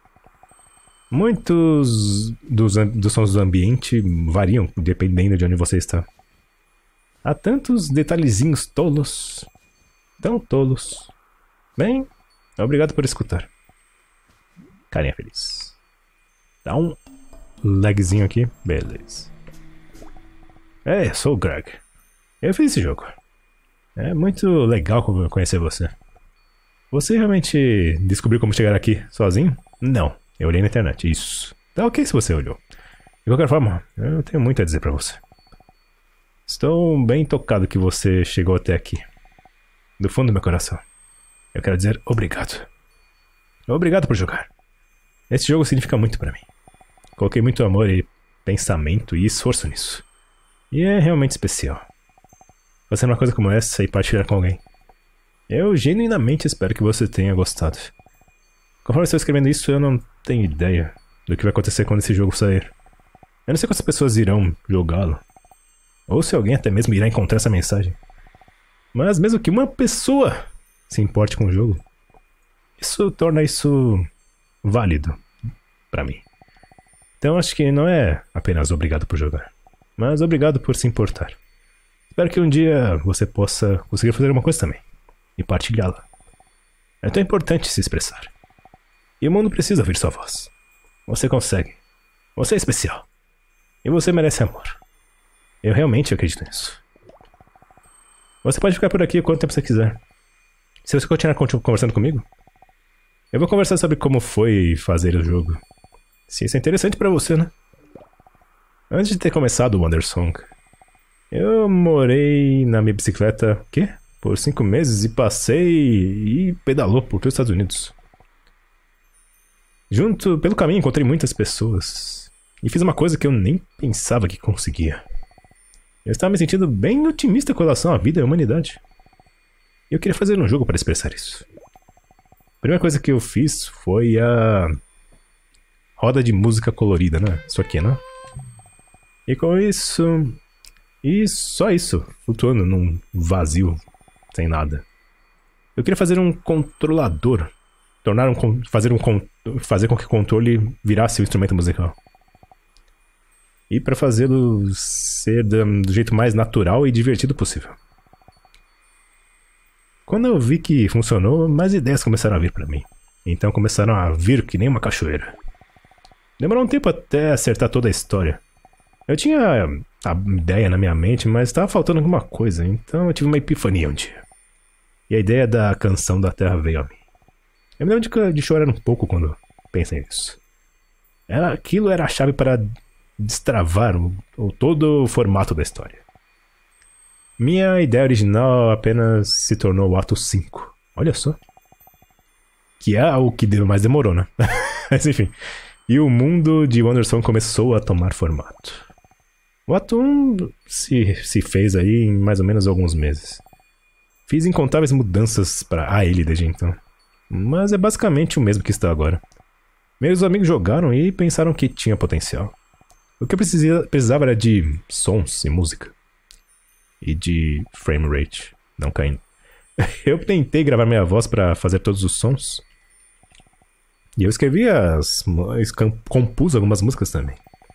Muitos dos sons do ambiente variam dependendo de onde você está. Há tantos detalhezinhos tolos. Tão tolos. Bem, obrigado por escutar. Carinha feliz. Dá um lagzinho aqui. Beleza. Eu sou o Greg. Eu fiz esse jogo. É muito legal conhecer você. Você realmente descobriu como chegar aqui sozinho? Não. Eu olhei na internet. Isso. Tá ok se você olhou. De qualquer forma, eu tenho muito a dizer pra você. Estou bem tocado que você chegou até aqui. Do fundo do meu coração. Eu quero dizer obrigado. Obrigado por jogar. Esse jogo significa muito pra mim. Coloquei muito amor e pensamento e esforço nisso. E é realmente especial. fazer uma coisa como essa e partilhar com alguém. Eu genuinamente espero que você tenha gostado. Conforme eu estou escrevendo isso, eu não tenho ideia do que vai acontecer quando esse jogo sair. Eu não sei quantas pessoas irão jogá-lo. Ou se alguém até mesmo irá encontrar essa mensagem. Mas mesmo que uma pessoa se importe com o jogo, isso torna isso válido pra mim. Então acho que não é apenas obrigado por jogar, mas obrigado por se importar. Espero que um dia você possa conseguir fazer uma coisa também e partilhá-la. É tão importante se expressar. E o mundo precisa ouvir sua voz. Você consegue. Você é especial. E você merece amor. Eu realmente acredito nisso. Você pode ficar por aqui quanto tempo você quiser. Se você continuar conversando comigo, eu vou conversar sobre como foi fazer o jogo. Se isso é interessante pra você, né? Antes de ter começado o Wandersong, eu morei na minha bicicleta, por 5 meses e passei e pedalou por todos os Estados Unidos. Pelo caminho encontrei muitas pessoas e fiz uma coisa que eu nem pensava que conseguia. Eu estava me sentindo bem otimista com relação à vida e à humanidade. E eu queria fazer um jogo para expressar isso. A primeira coisa que eu fiz foi a roda de música colorida, né? Isso aqui, né? E com isso... E só isso, flutuando num vazio, sem nada. Eu queria fazer um controlador. Fazer com que o controle virasse o instrumento musical. E para fazê-lo ser do jeito mais natural e divertido possível. Quando eu vi que funcionou, mais ideias começaram a vir para mim. Então começaram a vir que nem uma cachoeira. Demorou um tempo até acertar toda a história. Eu tinha a ideia na minha mente, mas estava faltando alguma coisa, então eu tive uma epifania um dia. E a ideia da canção da Terra veio a mim. Eu me lembro de chorar um pouco quando pensei nisso. Aquilo era a chave para destravar todo o formato da história. Minha ideia original apenas se tornou o ato 5. Olha só. Que é o que mais demorou, né? Mas enfim. E o mundo de Wandersong começou a tomar formato. O ato 1 se fez aí em mais ou menos alguns meses. Fiz incontáveis mudanças para ele desde então. Mas é basicamente o mesmo que está agora. Meus amigos jogaram e pensaram que tinha potencial. O que eu precisava era de sons e música. E de frame rate não caindo. Eu tentei gravar minha voz para fazer todos os sons. E eu escrevi compus algumas músicas também.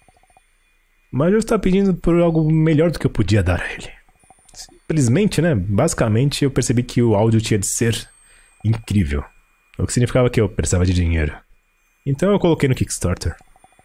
Mas eu estava pedindo por algo melhor do que eu podia dar a ele. Simplesmente, né? Basicamente eu percebi que o áudio tinha de ser incrível. O que significava que eu precisava de dinheiro. Então eu coloquei no Kickstarter.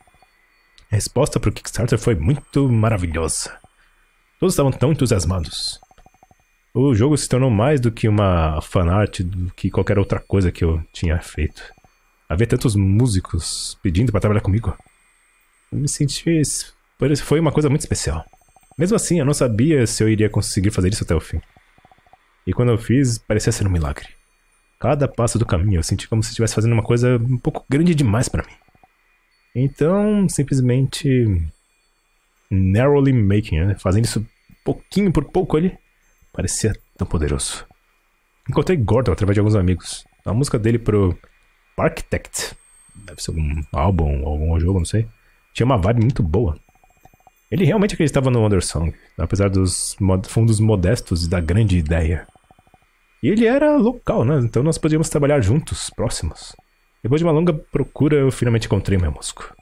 A resposta pro Kickstarter foi muito maravilhosa. Todos estavam tão entusiasmados. O jogo se tornou mais do que uma fanart do que qualquer outra coisa que eu tinha feito. Havia tantos músicos pedindo para trabalhar comigo. Eu me senti... Foi uma coisa muito especial. Mesmo assim, eu não sabia se eu iria conseguir fazer isso até o fim. E quando eu fiz, parecia ser um milagre. Cada passo do caminho eu senti como se estivesse fazendo uma coisa um pouco grande demais para mim. Então, simplesmente... narrowly making, né? Fazendo isso pouquinho por pouco ali, parecia tão poderoso. Encontrei Gordon através de alguns amigos. A música dele pro Architect, deve ser algum álbum ou algum jogo, não sei, tinha uma vibe muito boa. Ele realmente acreditava no Wandersong, apesar dos fundos modestos e da grande ideia. E ele era local, né? Então nós podíamos trabalhar juntos, próximos. Depois de uma longa procura, eu finalmente encontrei meu músico.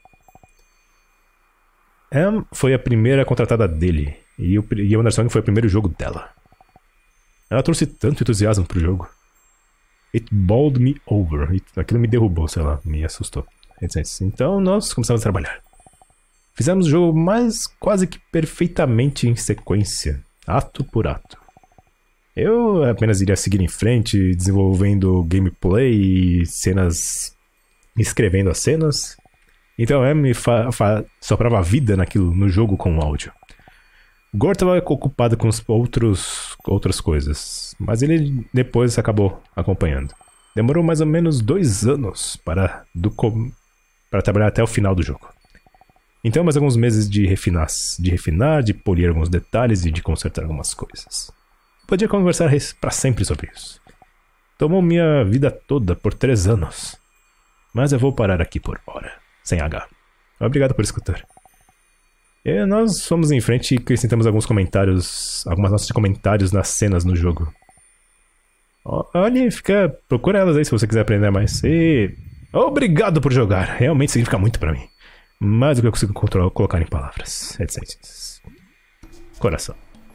Em foi a primeira contratada dele, e o Wandersong foi o primeiro jogo dela. Ela trouxe tanto entusiasmo pro jogo. It bowled me over. Aquilo me derrubou, sei lá, me assustou. Então nós começamos a trabalhar. Fizemos o jogo quase que perfeitamente em sequência, ato por ato. Eu apenas iria seguir em frente, desenvolvendo gameplay e cenas, escrevendo as cenas. Então me soprava vida no jogo com o áudio. Gore estava ocupado com outras coisas, mas ele depois acabou acompanhando. Demorou mais ou menos 2 anos para trabalhar até o final do jogo. Então mais alguns meses de refinar, de polir alguns detalhes e de consertar algumas coisas. Podia conversar pra sempre sobre isso. Tomou minha vida toda por 3 anos. Mas eu vou parar aqui por hora. Sem H. Obrigado por escutar. E nós fomos em frente e acrescentamos alguns comentários. Algumas notas de comentários nas cenas no jogo. Olha, procura elas aí se você quiser aprender mais. E obrigado por jogar. Realmente significa muito pra mim. Mais do que eu consigo colocar em palavras. Etc. Coração.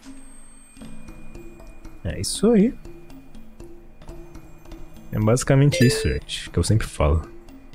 É isso aí. É basicamente isso, gente, que eu sempre falo.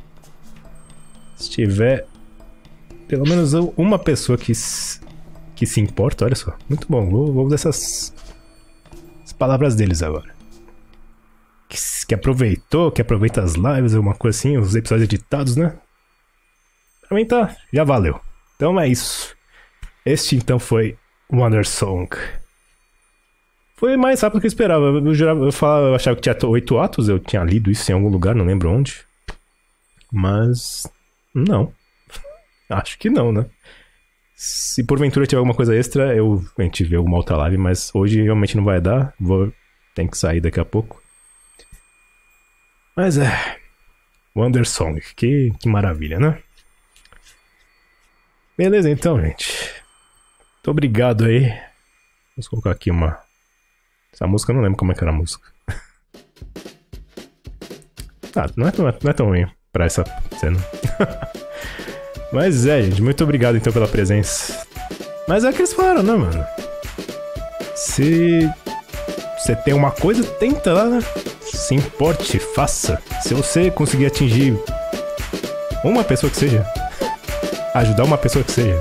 Se tiver pelo menos uma pessoa que se importa, olha só. Muito bom, vou usar essas palavras deles agora. Que aproveitou, que aproveita as lives, alguma coisa assim, os episódios editados, né? Pra mim tá, já valeu. Então é isso. Este então foi Wandersong. Foi mais rápido do que eu esperava. Eu achava que tinha 8 atos, eu tinha lido isso em algum lugar, não lembro onde. Mas não. Acho que não, né? Se porventura tiver alguma coisa extra, a gente vê alguma outra live, mas hoje realmente não vai dar. Tem que sair daqui a pouco. Mas Wandersong, que maravilha, né? Beleza então, gente. Muito obrigado aí. Vamos colocar aqui essa música, eu não lembro como é que era a música. Não é tão ruim pra essa cena. Mas gente, muito obrigado então pela presença. Mas é o que eles falaram, né, mano? Se você tem uma coisa, tenta lá, né? Se importe, faça. Se você conseguir atingir uma pessoa que seja, ajudar uma pessoa que seja,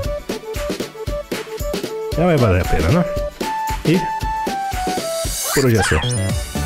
vai valer a pena, né? E por hoje é só.